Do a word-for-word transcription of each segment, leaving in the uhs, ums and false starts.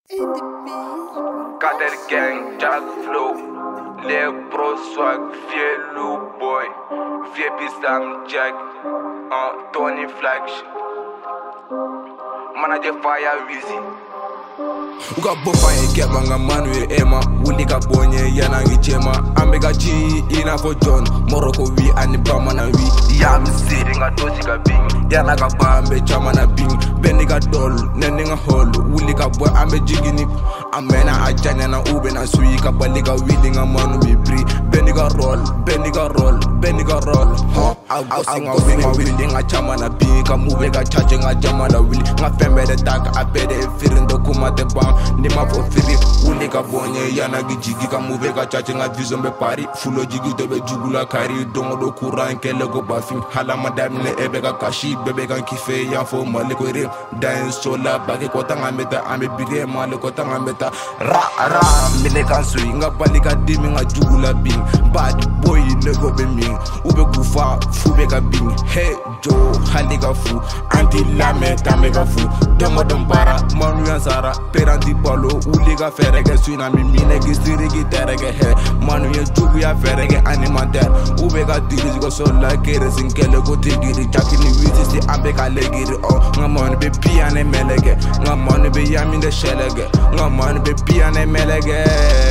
Kader gang, Jack Flow, les bros swag, vieux Lou Boy, vieux Bissam Jack, uh, Tony Flash, Manager Fire Wizzy. Uka bofa yeke manga manu ye ema Wuli ka bonye yana ngi chema Ambe ka chi ina for John Morocco wi ani bama na wi Ya msiri nga dosi ka bing Yana ka bambe chama na bing Beni ka dol, nene nga hol Wuli ka boy ambe jigini Amena ajanya na ube na sui Ka bali ka wili nga manu mi bri Beni ka roll, beni ka roll, beni ka roll Huh? Agosi nga wili nga wili nga chama na bing Ka mube ka chache nga jama na wili Nga fembe de taka apede e firin do kuma te bang Ni ma fo firi Wuli ka bonye yana gi jigi Ka mube ka chache nga vision be pari Fulo jigi tobe jugula kari Dongo do kura nkele go bafing Hala madamine ebe ka kashi Bebe kan kife yan fo mali ko rim Dain sola bagi kota nga meta Ame bige mali kota nga meta Ra ra mine kan sui Nga bali ka dimi nga jugula bing Bad boy nego be ming Ube gufa fube ka bing Hey Joe hali ka fu Anti lame tame ka fu Dongo dombara manu yan sara Peranti balo uli ka ferege Suina mi mine ki siri ki terege He manu yan jugu ya ferege animateur Ube ka diri ko sola kere Sinkele ko tigiri Jakini witi si ambe ka legiri Oh nga manu be piane melege Nga manu be yaminde shelege Nga manu be piane melege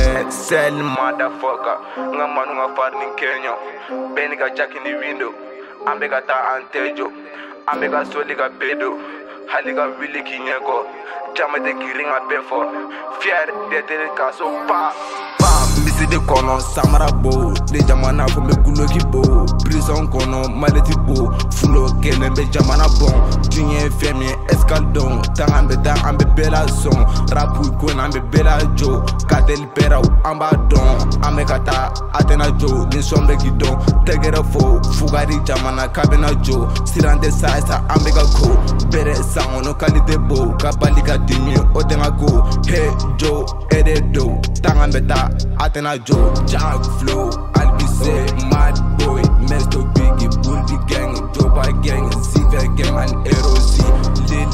Sell motherfucker Nga manu nga farni Kenya Beni ka jakini window Ambe ka ta antejo Ambe ka soli ka bedo Hali ka wili kinyeko Jama de giringa befo Fier de tere kaso pa Pa misi de kono samara bo De jamana fo me gulo ki bo Prison kono maleti bo Fulo kele be jamana bon Tinye femi escaldon Tang ambe tang ambe bela son Rapu kwen ambe bela jo Katel pera ou amba don Ame kata atena jo Ni sombe ki don Tegere fo Fugari jamana kabena jo Sirande sa sa ambe ka ko Bere sang ono kalite bo Kabali ka dimi otenga go Hey jo ede do Tang ambe ta atena jo Jack Flow Albise Mad Boy Mesto Biggie Bully Gang Joba Gang Ziver Gang and Erosi